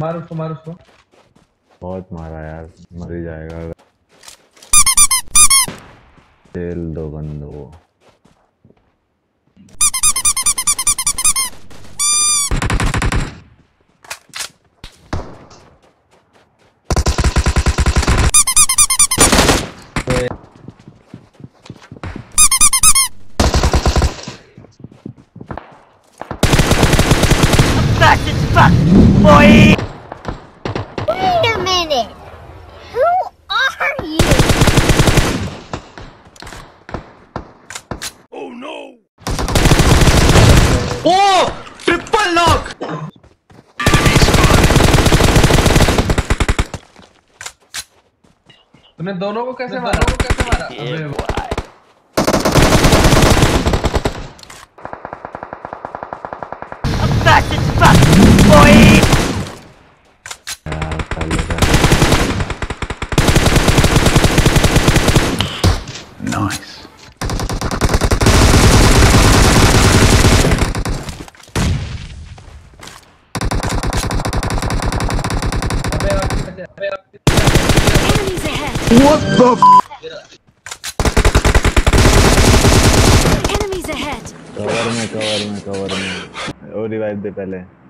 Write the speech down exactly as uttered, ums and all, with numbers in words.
मार उसको, मार उसको। बहुत मारा यार, मर ही जाएगा। तेल दो बंदो को। Fast as fuck, boy! Wait a minute! Who are you? Oh no! Oh! Triple knock! तूने दोनों को कैसे मारा? दोनों को कैसे मारा? Yeah, अबे fast as fuck, boy! Nice. अबे आप कैसे? अबे आप Enemies ahead! What the f? Enemies ahead! Cover में कवर में कवर में वो रिवाइव दे पहले।